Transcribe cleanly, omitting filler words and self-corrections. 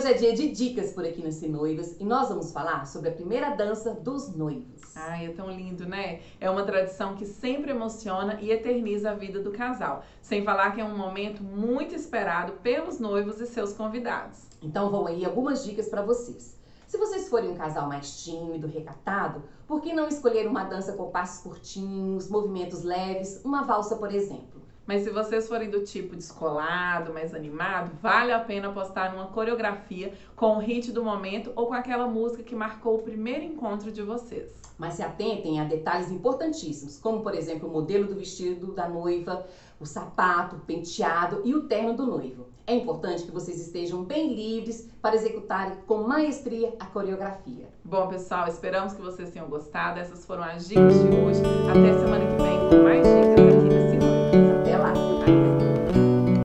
é dia de dicas por aqui no Se Noivas e nós vamos falar sobre a primeira dança dos noivos. Ai, é tão lindo, né? É uma tradição que sempre emociona e eterniza a vida do casal. Sem falar que é um momento muito esperado pelos noivos e seus convidados. Então vão aí algumas dicas para vocês. Se vocês forem um casal mais tímido, recatado, por que não escolher uma dança com passos curtinhos, movimentos leves, uma valsa, por exemplo? Mas se vocês forem do tipo descolado, mais animado, vale a pena apostar numa coreografia com o hit do momento ou com aquela música que marcou o primeiro encontro de vocês. Mas se atentem a detalhes importantíssimos, como por exemplo o modelo do vestido da noiva, o sapato, o penteado e o terno do noivo. É importante que vocês estejam bem livres para executarem com maestria a coreografia. Bom, pessoal, esperamos que vocês tenham gostado. Essas foram as dicas de hoje. Até semana que vem com mais dicas aqui nesse Noivas. Até lá!